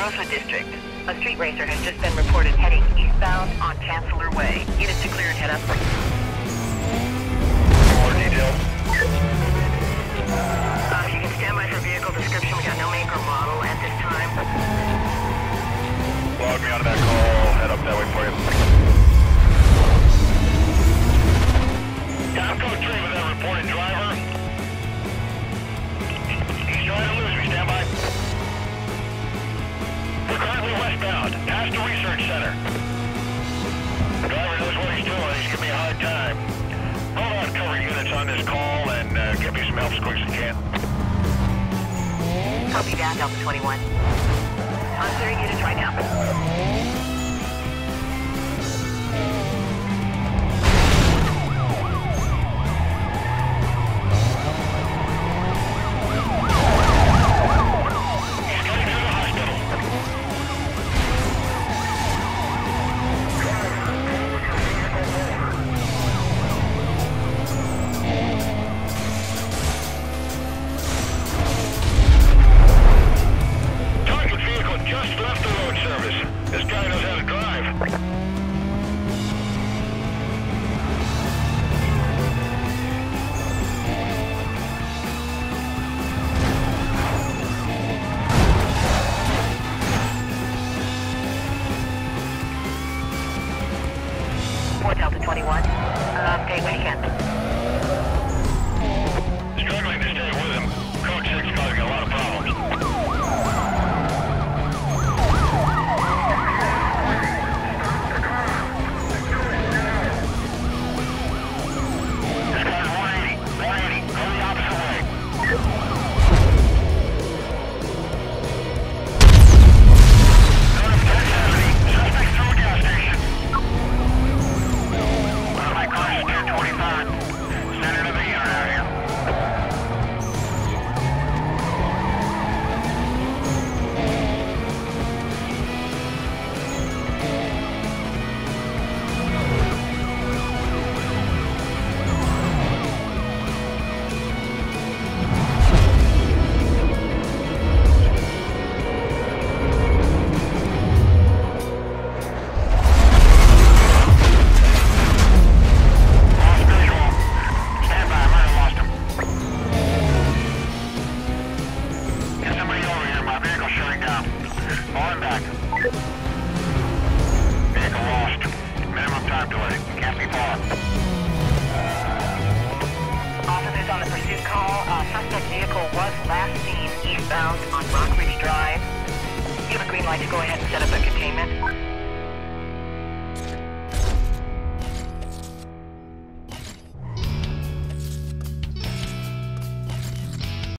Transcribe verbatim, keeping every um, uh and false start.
Rosewood District. A street racer has just been reported heading eastbound on Chancellor Way. Units to clear and head up. More details. Uh, you can stand by for vehicle description. We got no make or model at this time. Log me onto that call. Head up that way for you. Top code three with that reported driver. He's trying to lose me. Stand by. We're currently westbound, past the research center. The driver knows what he's doing. He's giving me a hard time. Hold on, cover units on this call and uh, get me some help as quick as you can. Copy that, Delta twenty-one. I'm clearing units right now. Delta twenty-one. Uh, Gateway Kent. Struggling to stay with him. Code six causing a lot of problems. This guy's one eighty. one eighty. Go the opposite way. Suspect through a gas station. ten twenty-five. Center of the unit area. Last seen eastbound on Rock Ridge Drive. You have a green light to go ahead and set up a containment.